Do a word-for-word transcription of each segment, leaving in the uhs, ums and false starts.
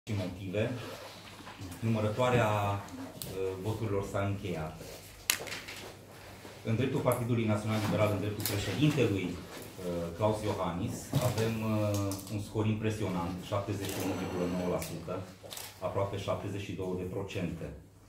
și motive, numărătoarea uh, voturilor s-a încheiat. În dreptul Partidului Național Liberal, în dreptul președintelui uh, Klaus Iohannis, avem uh, un scor impresionant, șaptezeci și unu virgulă nouă la sută, aproape șaptezeci și două la sută.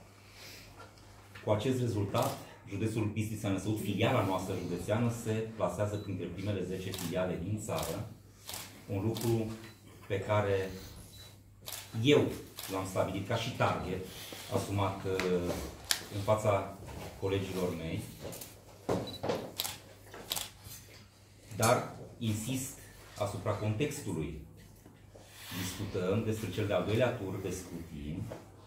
Cu acest rezultat, județul Bistrița-Năsăud, filiala noastră județeană, se plasează printre primele zece filiale din țară, un lucru pe care eu l-am stabilit ca și target, asumat uh, în fața colegilor mei, dar insist asupra contextului. Discutăm despre cel de-al doilea tur de scrutin,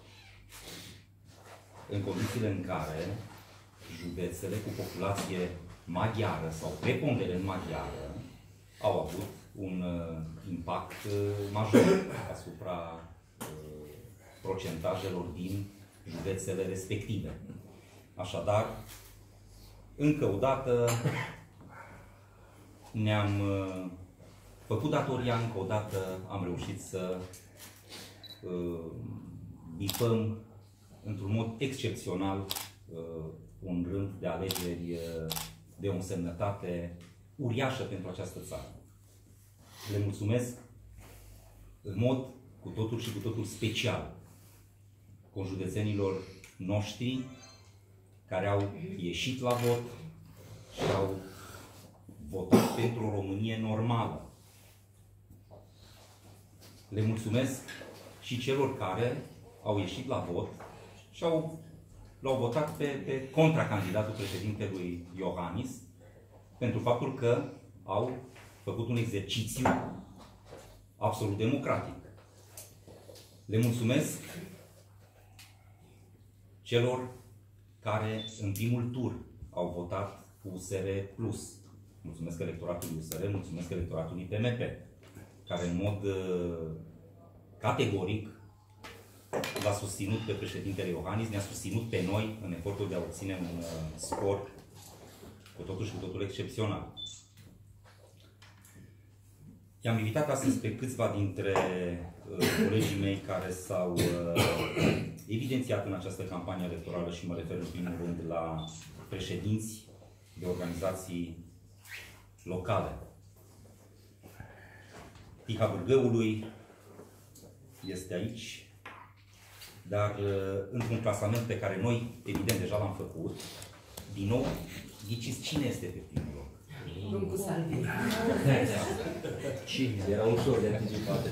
în condițiile în care județele cu populație maghiară sau preponderent maghiară au avut un uh, impact uh, major asupra uh, procentajelor din județele respective. Așadar, încă o dată ne-am uh, făcut datoria, încă o dată am reușit să uh, bifăm într-un mod excepțional uh, un rând de alegeri uh, de o însemnătate uriașă pentru această țară. Le mulțumesc în mod cu totul și cu totul special conjudețenilor noștri care au ieșit la vot și au votat pentru o Românie normală. Le mulțumesc și celor care au ieșit la vot și au l-au votat pe, pe contracandidatul președintelui Iohannis pentru faptul că au făcut un exercițiu absolut democratic. Le mulțumesc celor care în primul tur au votat U S R plus. Mulțumesc electoratului U S R, mulțumesc electoratului P M P, care în mod uh, categoric l-a susținut pe președintele Iohannis, ne-a susținut pe noi în efortul de a obține un uh, scor cu totul și cu totul excepțional. I-am invitat astăzi pe câțiva dintre uh, colegii mei care s-au uh, evidențiat în această campanie electorală și mă refer în primul rând la președinți de organizații locale. Tiha Bârgăului este aici, dar uh, într-un clasament pe care noi, evident, deja l-am făcut, din nou, ghiciți cine este pe primul loc? Domnul Salvini. Cine? Era ușor de anticipat.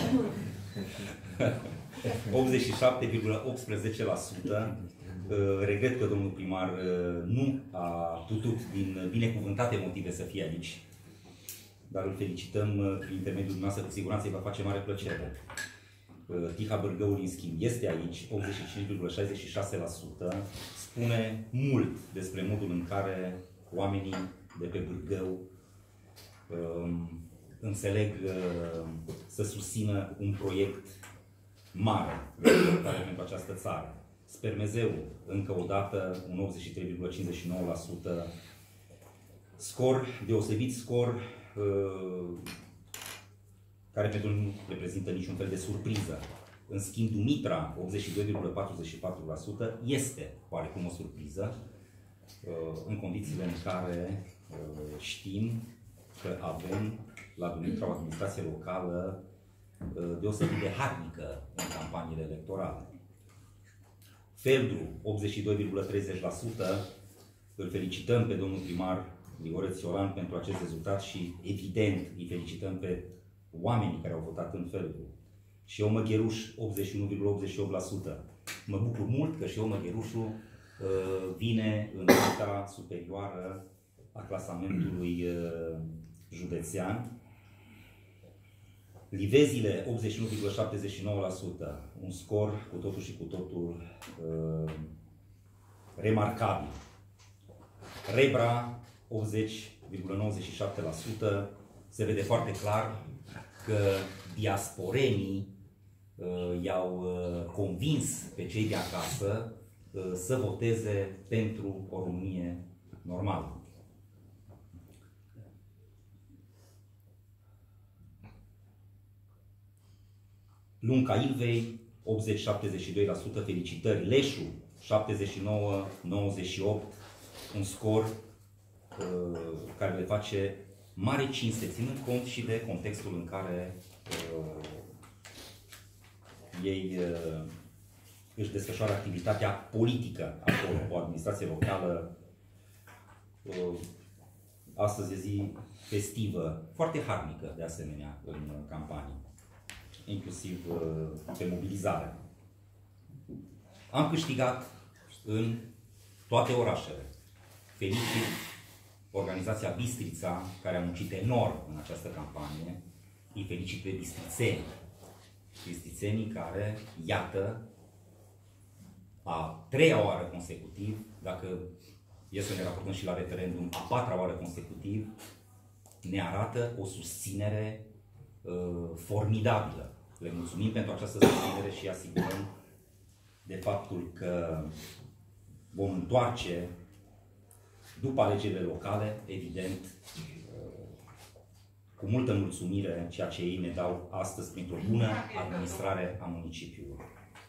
optzeci și șapte virgulă optsprezece la sută. Regret că domnul primar nu a putut, din binecuvântate motive, să fie aici. Dar îl felicităm prin intermediul dumneavoastră, cu siguranță îi va face mare plăcere. Tiha Bârgăului, în schimb, este aici, optzeci și cinci virgulă șaizeci și șase la sută. Spune mult despre modul în care oamenii de pe Bârgău um, înțeleg uh, să susțină un proiect mare pentru această țară. Spermezeu, încă o dată, un optzeci și trei virgulă cincizeci și nouă la sută. Scor, deosebit scor, uh, care pentru nu reprezintă niciun fel de surpriză. În schimb, Dumitra, optzeci și doi virgulă patruzeci și patru la sută, este oarecum o surpriză, uh, în condițiile în care uh, știm că avem la Dumitra o administrație locală uh, deosebit de harnică în campaniile electorale. Feldru, optzeci și doi virgulă treizeci la sută, îl felicităm pe domnul primar Grigore Țioran pentru acest rezultat și, evident, îi felicităm pe oamenii care au votat în Feldru. Și eu Măgheruș, optzeci și unu virgulă optzeci și opt la sută. Mă bucur mult că și eu Măgherușul uh, vine în lista superioară a clasamentului uh, județean. Livezile, optzeci și unu virgulă șaptezeci și nouă la sută. Un scor cu totul și cu totul uh, remarcabil. Rebra, optzeci virgulă nouăzeci și șapte la sută. Se vede foarte clar că diasporenii uh, i-au uh, convins pe cei de acasă uh, să voteze pentru o Românie normală. Lunca Ilvei, optzeci șaptezeci și doi la sută, felicitări. Leșu, șaptezeci și nouă nouăzeci și opt, un scor uh, care le face mare cinste, ținând cont și de contextul în care uh, ei uh, își desfășoară activitatea politică acolo, o administrație locală. Uh, astăzi e zi festivă, foarte harnică de asemenea în campanie, inclusiv uh, pe mobilizare. Am câștigat în toate orașele. Felicit organizația Bistrița, care a muncit enorm în această campanie. Îi felicit pe bistrițeni. Bistrițenii care, iată, a treia oară consecutiv, dacă e să ne raportăm și la referendum, a patra oară consecutiv, ne arată o susținere uh, formidabilă. Le mulțumim pentru această susținere și asigurăm de faptul că vom întoarce după alegerile locale, evident, cu multă mulțumire ceea ce ei ne dau astăzi printr-o bună administrare a municipiului.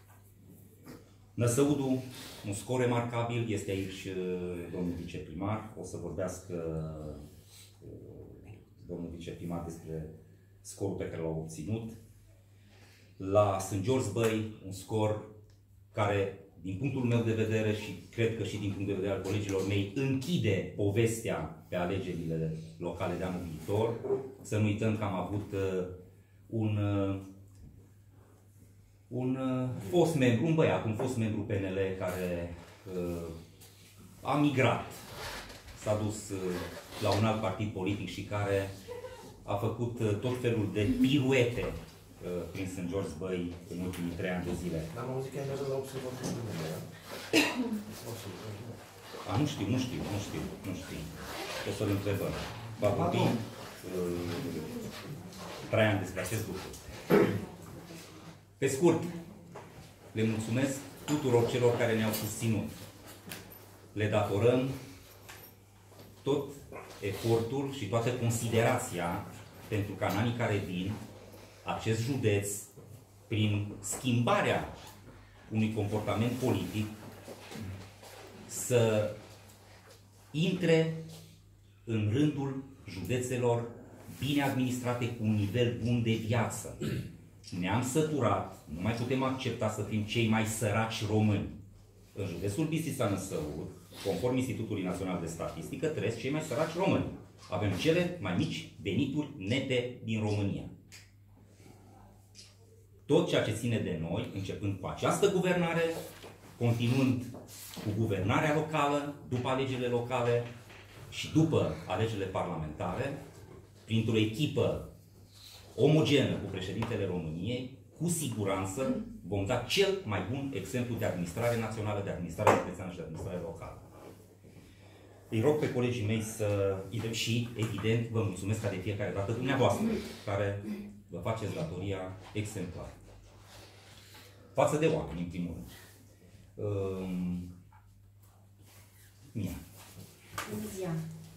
Năsăudu, un scor remarcabil, este aici domnul viceprimar, o să vorbească domnul viceprimar despre scorul pe care l-au obținut. La Sânt George Băi, un scor care, din punctul meu de vedere și cred că și din punct de vedere al colegilor mei, închide povestea pe alegerile locale de anul viitor. Să nu uităm că am avut uh, un, uh, un uh, fost membru, un băiat, un fost membru P N L care uh, a migrat, s-a dus uh, la un alt partid politic și care a făcut uh, tot felul de piruete prin Sânt George Băi în ultimii trei ani de zile. Am auzit că la observatul de mine, A, nu știu, nu știu, nu știu, nu știu. O să-l întrebăm. Va vorbi uh, Traian despre acest lucru. Pe scurt, le mulțumesc tuturor celor care ne-au susținut. Le datorăm tot efortul și toată considerația pentru ca în anii care vin acest județ, prin schimbarea unui comportament politic, să intre în rândul județelor bine administrate cu un nivel bun de viață. Ne-am săturat, nu mai putem accepta să fim cei mai săraci români. În județul Bistrița-Năsăud, conform Institutului Național de Statistică, trăiesc cei mai săraci români. Avem cele mai mici venituri nete din România. Tot ceea ce ține de noi, începând cu această guvernare, continuând cu guvernarea locală, după alegerile locale și după alegerile parlamentare, printr-o echipă omogenă cu președintele României, cu siguranță vom da cel mai bun exemplu de administrare națională, de administrare județeană și de administrare locală. Îi rog pe colegii mei să... și, evident, vă mulțumesc ca de fiecare dată dumneavoastră, care vă faceți datoria exemplară. Față de oameni, în primul rând. Um... Mia. Bună ziua!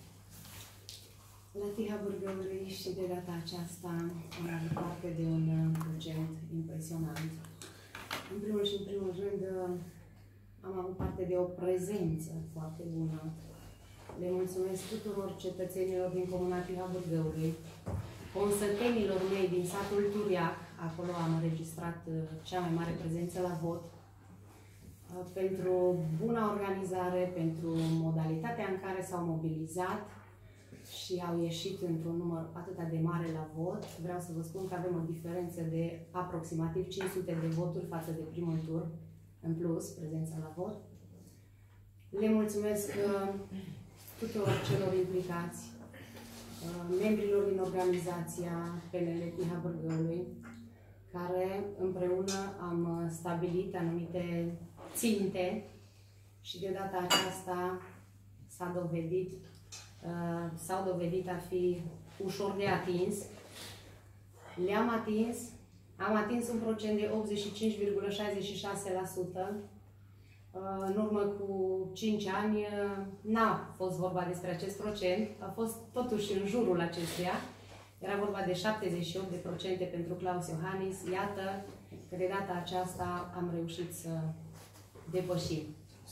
La Tiha Bârgăului și de data aceasta am avut parte de un procent impresionant. În primul și în primul rând am avut parte de o prezență foarte bună. Le mulțumesc tuturor cetățenilor din comuna Tiha Bârgăului, consătenilor mei din satul Turiac, acolo am înregistrat cea mai mare prezență la vot, pentru buna organizare, pentru modalitatea în care s-au mobilizat și au ieșit într-un număr atât de mare la vot. Vreau să vă spun că avem o diferență de aproximativ cinci sute de voturi față de primul tur, în plus, prezența la vot. Le mulțumesc tuturor celor implicați, membrilor din organizația P N L Tiha Bârgăului, care împreună am stabilit anumite ținte și de data aceasta s-a dovedit, uh, s-au dovedit a fi ușor de atins. Le-am atins, am atins un procent de optzeci și cinci virgulă șaizeci și șase la sută. Uh, în urmă cu cinci ani uh, n-a fost vorba despre acest procent, a fost totuși în jurul acestuia. Era vorba de șaptezeci și opt la sută pentru Claus Iohannis. Iată, că de data aceasta am reușit să depășim.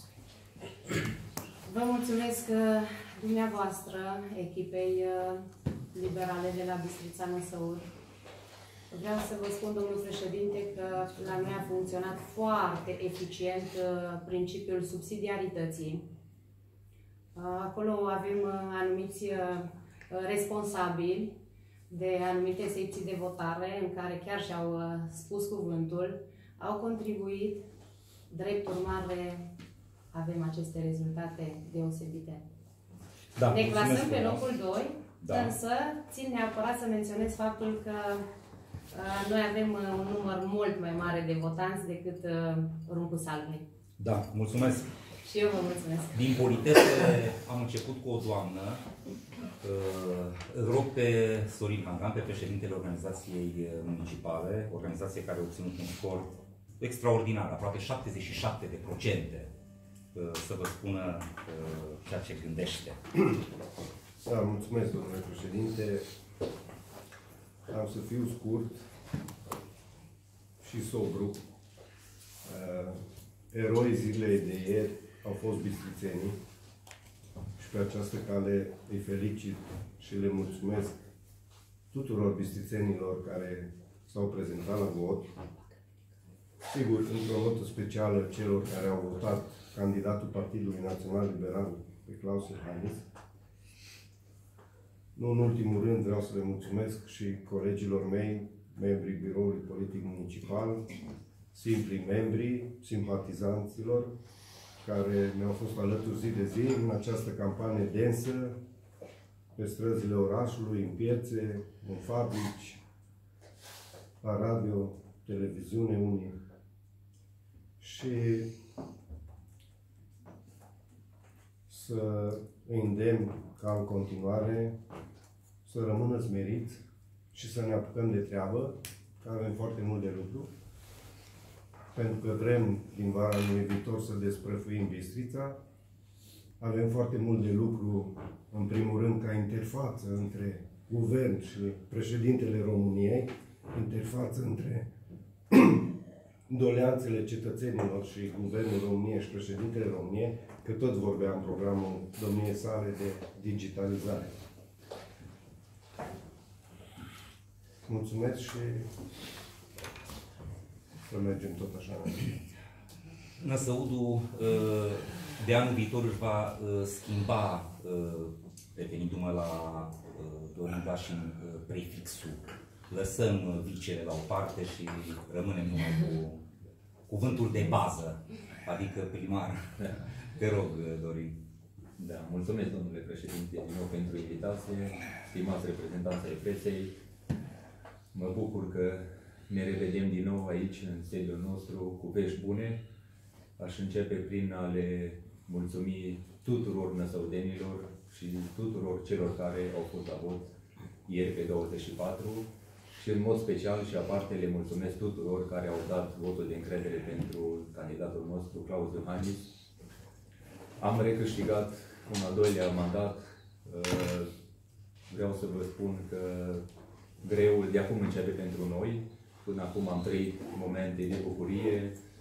Vă mulțumesc dumneavoastră, echipei liberale de la Bistrița Năsăud. Vreau să vă spun, domnul președinte, că la noi a funcționat foarte eficient principiul subsidiarității. Acolo avem anumiți responsabili de anumite secții de votare în care chiar și-au spus cuvântul, au contribuit, drept urmare avem aceste rezultate deosebite. Da, ne clasăm pe frumos. locul doi, da. Însă țin neapărat să menționez faptul că uh, noi avem uh, un număr mult mai mare de votanți decât uh, Rumcu Salvei. Da, mulțumesc. Și eu vă mulțumesc. Din politețe am început cu o doamnă. Îl rog pe Sorin Hangan, pe președintele organizației municipale, organizație care a obținut un scor extraordinar, aproape șaptezeci și șapte de procente, să vă spună ceea ce gândește. Da, mulțumesc, domnule președinte. Am să fiu scurt și sobru. Eroi zilei de ieri au fost bistrițenii și pe această cale îi felicit și le mulțumesc tuturor bistrițenilor care s-au prezentat la vot. Sigur, într-o notă specială celor care au votat candidatul Partidului Național Liberal pe Klaus Iohannis. Nu în ultimul rând vreau să le mulțumesc și colegilor mei, membrii Biroului Politic Municipal, simpli membri, simpatizanților, care mi-au fost alături zi de zi în această campanie densă, pe străzile orașului, în piețe, în fabrici, la radio, televiziune, unii. Și să îi îndemn ca în continuare să rămână smeriți și să ne apucăm de treabă, că avem foarte mult de lucru. Pentru că vrem din vara anului viitor să desprăfuim Bistrița. Avem foarte mult de lucru, în primul rând, ca interfață între guvern și președintele României, interfață între doleanțele cetățenilor și guvernul României și președintele României, că tot vorbea în programul domniei sale de digitalizare. Mulțumesc și să mergem tot așa. Năsăudul de anul viitor își va schimba, referindu-mă la Dorin Gașin, prefixul. Lăsăm vicele la o parte și rămânem numai cu cuvântul de bază, adică primar. Te rog, Dorin. Da, mulțumesc, domnule președinte, din nou pentru invitație, stimați reprezentanți ai presei. Mă bucur că ne revedem din nou aici, în sediul nostru, cu vești bune. Aș începe prin a le mulțumi tuturor năsăudenilor și tuturor celor care au fost la vot ieri pe douăzeci și patru și în mod special și aparte le mulțumesc tuturor care au dat votul de încredere pentru candidatul nostru, Klaus Iohannis. Am recâștigat un al doilea mandat. Vreau să vă spun că greul de acum începe pentru noi. Până acum am trăit momente de bucurie.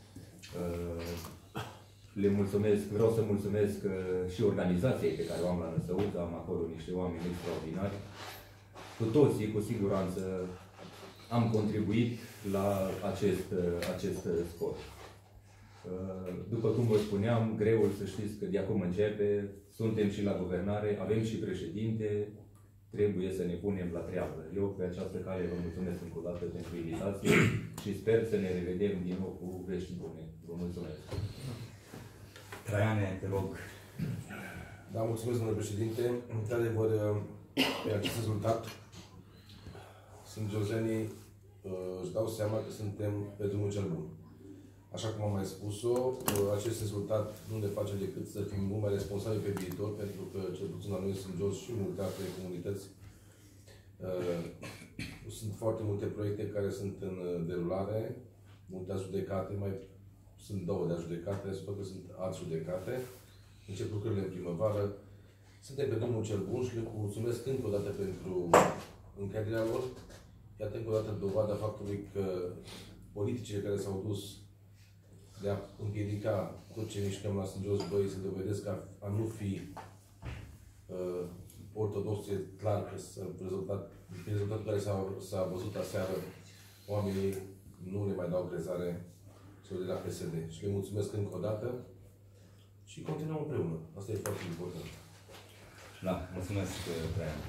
Le mulțumesc, vreau să mulțumesc și organizației pe care o am la Năsăud, am acolo niște oameni extraordinari. Cu toții, cu siguranță, am contribuit la acest, acest scor. După cum vă spuneam, greul, să știți că de acum începe, suntem și la guvernare, avem și președinte, trebuie să ne punem la treabă. Eu pe această cale vă mulțumesc încă o dată pentru invitație și sper să ne revedem din nou cu vești bune. Vă mulțumesc. Traiane, te rog. Da, mulțumesc, domnule președinte. Într-adevăr, pe acest rezultat, sângiozenii își dau seama că suntem pe drumul cel bun. Așa cum am mai spus-o, acest rezultat nu ne face decât să fim mult mai responsabili pe viitor, pentru că, cel puțin la noi sunt jos și multe alte comunități. Sunt foarte multe proiecte care sunt în derulare, multe adjudecate, mai sunt două de adjudecate, sper că sunt alte judecate. Încep lucrurile în primăvară. Suntem pe drumul cel bun și le mulțumesc încă o dată pentru încrederea lor. Iată încă o dată dovada faptului că politicile care s-au dus de a împiedica tot ce mișcăm la Sângeros Băi se dovedesc a, a nu fi uh, ortodoxe, clar că rezultat, prin rezultatul care s-a văzut aseară, oamenii nu le mai dau crezare celor de la P S D. Și le mulțumesc încă o dată și continuăm împreună. Asta e foarte important. Da, mulțumesc, Traian.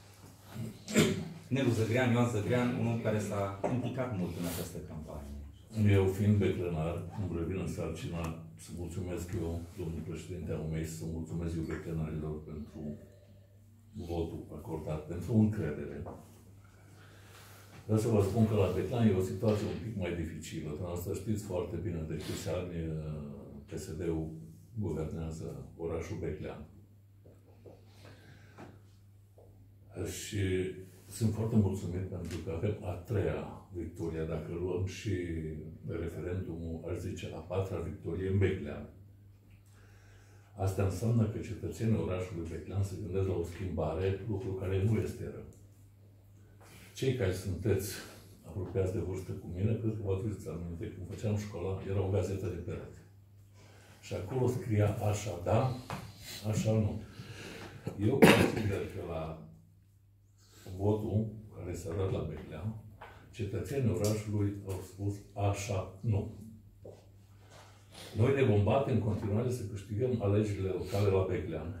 Nelu Zăgrean, Ioan Zăgrean, un om care s-a implicat mult în această campanie. Eu, fiind beclenar, îmi revin în sarcina să mulțumesc eu, domnul președinte al U M E I, să mulțumesc eu beclenarilor pentru votul acordat, pentru încredere. Vreau să vă spun că la Beclean e o situație un pic mai dificilă. Să știți foarte bine de câți ani P S D-ul guvernează orașul Beclean. Și sunt foarte mulțumit pentru că avem a treia victorie, dacă luăm și referendumul, aș zice, a patra victorie în Beclean. Asta înseamnă că cetățenii orașului Beclean se gândesc la o schimbare, lucru care nu este rău. Cei care sunteți apropiați de vârstă cu mine, cred că vă aduceți aminte, când făceam școala, era o gazetă de perete. Și acolo scria așa da, așa nu. Eu consider că la votul care s-a dat la Beclean, cetățenii orașului au spus așa nu. Noi ne vom bate în continuare să câștigăm alegerile locale la Beclean.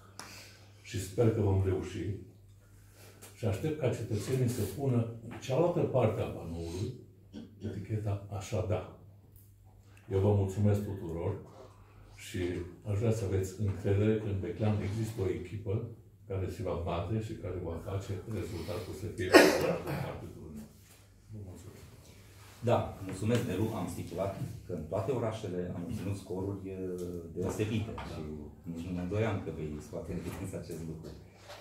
Și sper că vom reuși. Și aștept ca cetățenii să pună cealaltă parte a panoului eticheta așa da. Eu vă mulțumesc tuturor și aș vrea să aveți încredere că în Beclean există o echipă care se va bate și care va face rezultatul să fie partidul meu. Vă mulțumesc. Da, mulțumesc, Nelu. Am stipulat că în toate orașele am obținut scoruri deosebite și nici nu mă îndoiam că vei scoate în evidență acest lucru.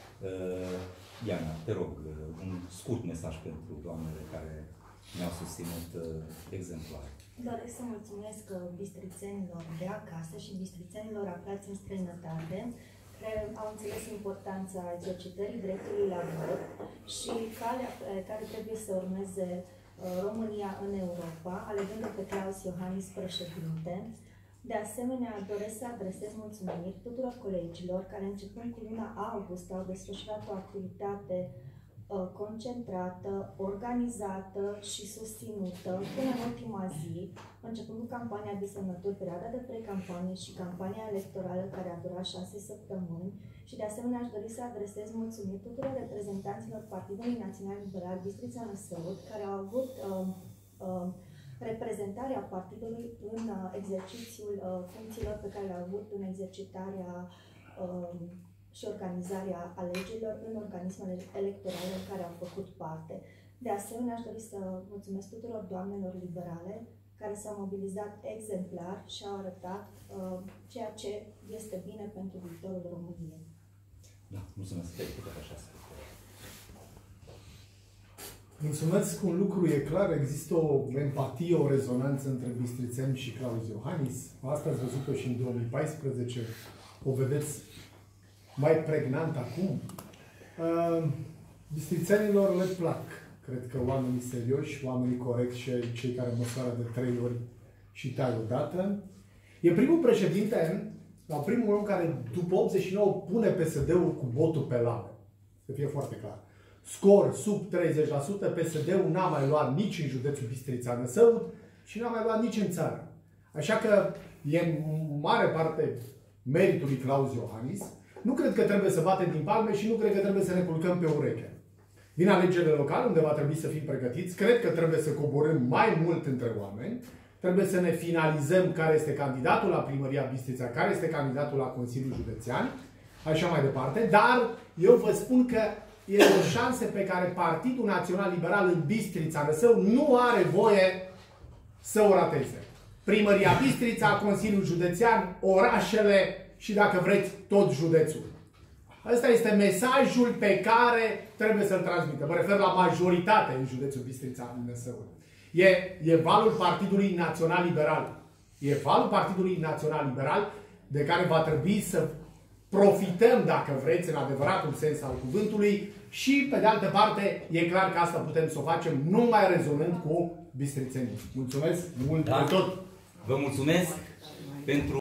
Diana, te rog, un scurt mesaj pentru doamnele care mi-au susținut exemplar. Doresc să mulțumesc bistrițenilor de acasă și bistrițenilor aflați în străinătate, care au înțeles importanța exercitării dreptului la vot și calea care trebuie să urmeze România în Europa, alegând pe Klaus Iohannis președinte. De asemenea, doresc să adresez mulțumiri tuturor colegilor care, începând cu luna august, au desfășurat o activitate uh, concentrată, organizată și susținută până în ultima zi, începând cu campania de semnături, perioada de precampanie și campania electorală care a durat șase săptămâni. Și de asemenea aș dori să adresez mulțumiri tuturor reprezentanților Partidului Național Liberal Bistrița Năsăud, care au avut uh, uh, reprezentarea partidului în uh, exercițiul uh, funcțiilor pe care le-au avut în exercitarea uh, și organizarea alegerilor în organismele electorale în care au făcut parte. De asemenea, aș dori să mulțumesc tuturor doamnelor liberale care s-au mobilizat exemplar și au arătat uh, ceea ce este bine pentru viitorul României. Da, mulțumesc. Așa. Mulțumesc, un lucru e clar, există o empatie, o rezonanță între bistrițeni și Klaus Iohannis. Asta ați văzut-o și în două mii paisprezece, o vedeți mai pregnant acum. Uh, bistrițenilor le plac, cred că oamenii serioși, oamenii corecți și cei care măsoară de trei ori și tai odată. E primul președinte, sau primul om care după optzeci și nouă pune P S D-ul cu botul pe lame. Să fie foarte clar. Scor sub treizeci la sută, P S D-ul n-a mai luat nici în județul Bistrița Năsăud și n-a mai luat nici în țară. Așa că e în mare parte meritul lui Klaus Iohannis. Nu cred că trebuie să batem din palme și nu cred că trebuie să ne culcăm pe ureche. Din alegerile locale, unde va trebui să fim pregătiți, cred că trebuie să coborâm mai mult între oameni. Trebuie să ne finalizăm care este candidatul la primăria Bistrița, care este candidatul la Consiliul Județean, așa mai departe. Dar eu vă spun că e o șansă pe care Partidul Național Liberal în Bistrița Năsăud nu are voie să o rateze. Primăria Bistrița, Consiliul Județean, orașele și, dacă vreți, tot județul. Ăsta este mesajul pe care trebuie să-l transmită. Mă refer la majoritate în județul Bistrița Năsăud. E, e valul Partidului Național Liberal. E valul Partidului Național Liberal de care va trebui să profităm, dacă vreți, în adevăratul sens al cuvântului și, pe de altă parte, e clar că asta putem să o facem numai rezonând cu bistrițenii. Mulțumesc mult Da. de tot! Vă mulțumesc pentru